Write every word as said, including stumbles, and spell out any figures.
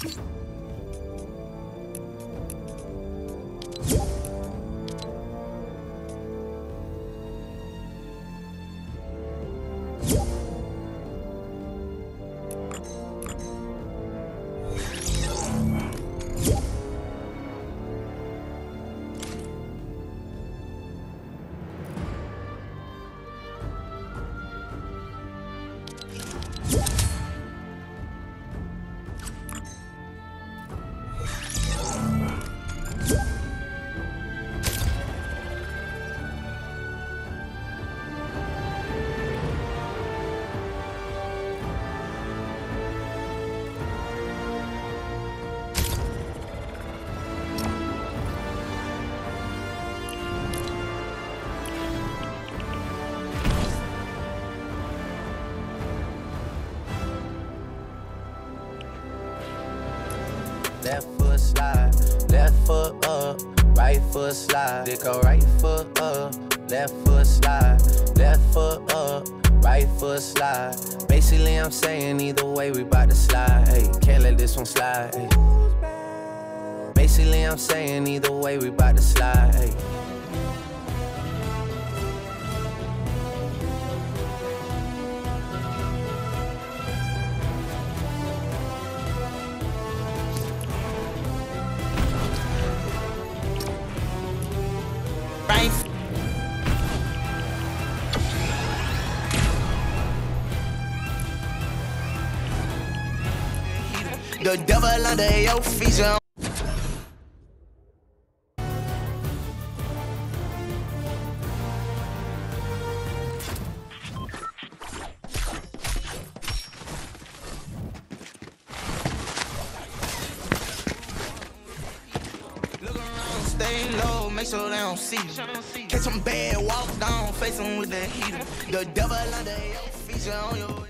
Left foot slide, left foot up, right foot slide. They go right foot up, left foot slide, left foot up, right foot slide. Basically, I'm saying either way we bout to slide. Hey, can't let this one slide. Hey. Basically, I'm saying either way we bout to slide. Hey. The devil under your feet, yo. Look around, stay low, make sure they don't see you. Catch them bad, walk down, face them with the heater. The devil under your feet, yo, on your